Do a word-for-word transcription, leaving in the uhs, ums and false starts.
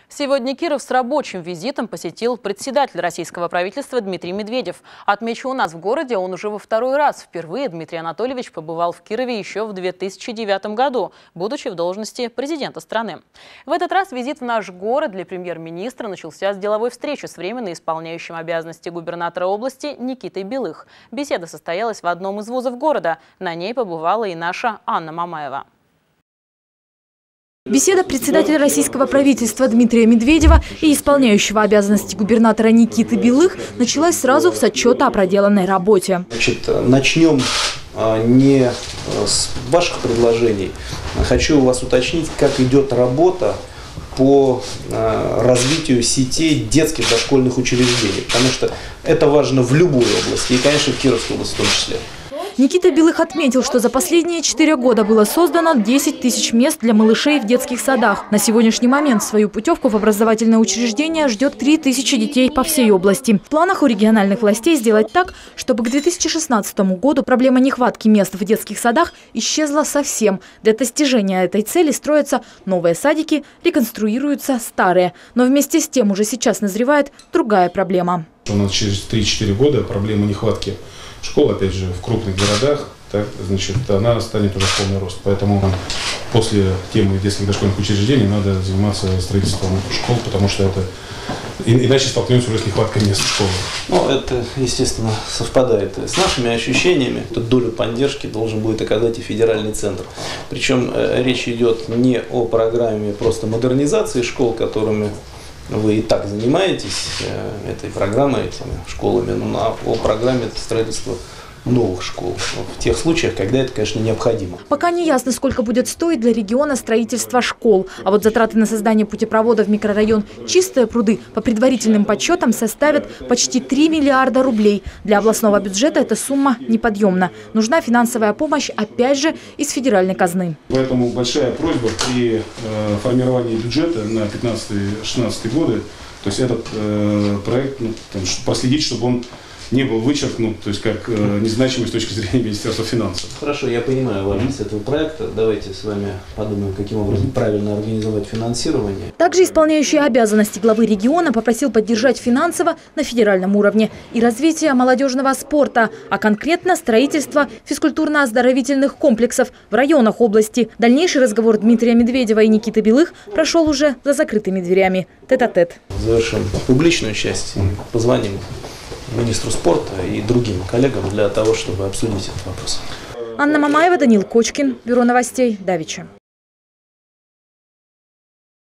Сегодня Киров с рабочим визитом посетил председатель российского правительства Дмитрий Медведев. Отмечу, у нас в городе он уже во второй раз. Впервые Дмитрий Анатольевич побывал в Кирове еще в две тысячи девятом году, будучи в должности президента страны. В этот раз визит в наш город для премьер-министра начался с деловой встречи с временно исполняющим обязанности губернатора области Никитой Белых. Беседа состоялась в одном из вузов города. На ней побывала и наша Анна Мамаева. Беседа председателя российского правительства Дмитрия Медведева и исполняющего обязанности губернатора Никиты Белых началась сразу с отчета о проделанной работе. Значит, начнем не с ваших предложений. Хочу у вас уточнить, как идет работа по развитию сетей детских дошкольных учреждений, потому что это важно в любой области, и, конечно, в Кировской области в том числе. Никита Белых отметил, что за последние четыре года было создано десять тысяч мест для малышей в детских садах. На сегодняшний момент свою путевку в образовательное учреждение ждет три тысячи детей по всей области. В планах у региональных властей сделать так, чтобы к две тысячи шестнадцатому году проблема нехватки мест в детских садах исчезла совсем. Для достижения этой цели строятся новые садики, реконструируются старые. Но вместе с тем уже сейчас назревает другая проблема. У нас через три-четыре года проблема нехватки школ, опять же, в крупных городах, так, значит, она станет уже в полный рост. Поэтому после темы детских дошкольных учреждений надо заниматься строительством школ, потому что это иначе столкнемся уже с нехваткой мест в школах. Ну, это, естественно, совпадает с нашими ощущениями. Тут долю поддержки должен будет оказать и федеральный центр. Причем э, речь идет не о программе просто модернизации школ, которыми вы и так занимаетесь этой программой, этими школами, но о программе строительства новых школ в тех случаях, когда это, конечно, необходимо. Пока не ясно, сколько будет стоить для региона строительство школ. А вот затраты на создание путепровода в микрорайон Чистые пруды по предварительным подсчетам составят почти три миллиарда рублей. Для областного бюджета эта сумма неподъемна. Нужна финансовая помощь, опять же, из федеральной казны. Поэтому большая просьба при э, формировании бюджета на пятнадцатый-шестнадцатый годы, то есть этот э, проект, ну, там, проследить, чтобы он не был вычеркнут, то есть как э, незначимый с точки зрения Министерства финансов. Хорошо, я понимаю важность этого проекта. Давайте с вами подумаем, каким образом правильно организовать финансирование. Также исполняющий обязанности главы региона попросил поддержать финансово на федеральном уровне и развитие молодежного спорта, а конкретно строительство физкультурно-оздоровительных комплексов в районах области. Дальнейший разговор Дмитрия Медведева и Никиты Белых прошел уже за закрытыми дверями. Тет-а-тет. Завершим публичную часть и позвоним министру спорта и другим коллегам для того, чтобы обсудить этот вопрос. Анна Мамаева, Данил Кочкин, Бюро новостей Давича.